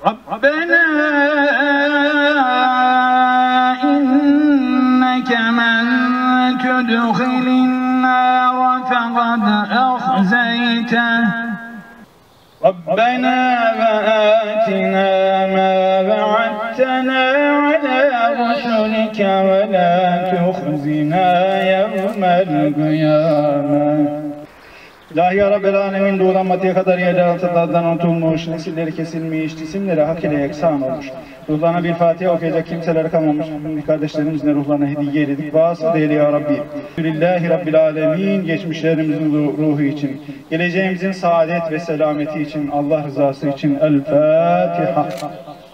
ربنا إنك من تدخل النار فقد أخزيته ربنا وآتنا ما وعدتنا على رسلك ولا تخزنا يوم القيامة. İlahi ya Rabbel Alemin doğudan batıya kadar yerler altından unutulmuş, nesilleri kesilmiş, cisimleri hak ile yeksan olmuş. Ruhlarına bir Fatiha okuyacak kimseler kalmamış. Kardeşlerimizle ruhlarına hediye eyledik. Vasıl değil ya Rabbi. Elhamdülillahi Rabbil Alemin. Geçmişlerimizin ruhu için, geleceğimizin saadet ve selameti için, Allah rızası için. El Fatiha.